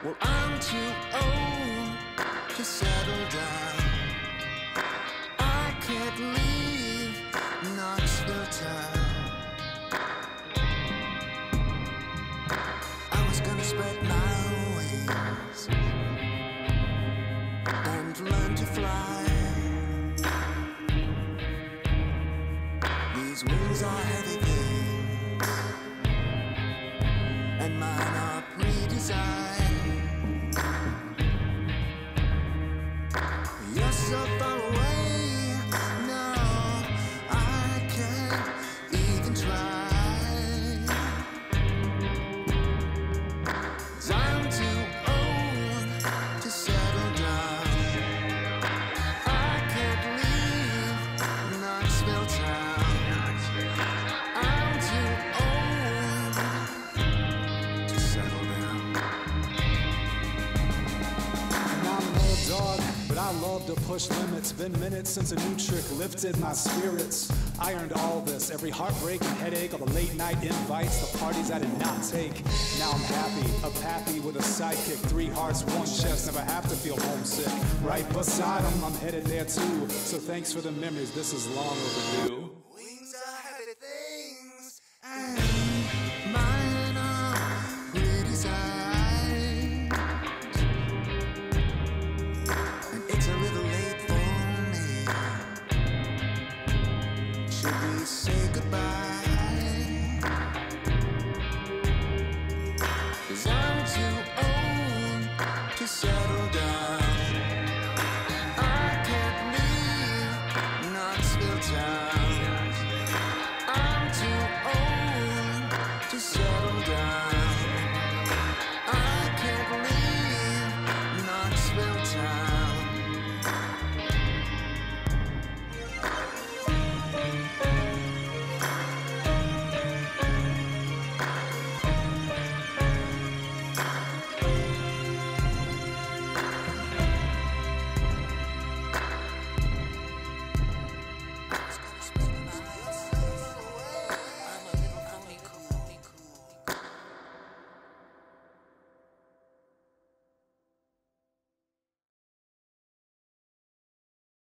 Well, I'm too old to settle down. I can't leave Knoxville town. I was gonna spread my wings and learn to fly. These wings are heavy things, and mine are pre-designed. You're so far away now, I can't even try. 'Cause I'm too old to settle down. I can't leave Knoxville town. I'm too old to settle down. And I'm an old dog, but I love to push limits. Been minutes since a new trick lifted my spirits. I earned all this, every heartbreak and headache, all the late night invites, the parties I did not take. Now I'm happy, up happy with a sidekick. 3 hearts, 1 chest, never have to feel homesick. Right beside him, I'm headed there too. So thanks for the memories, this is long overdue.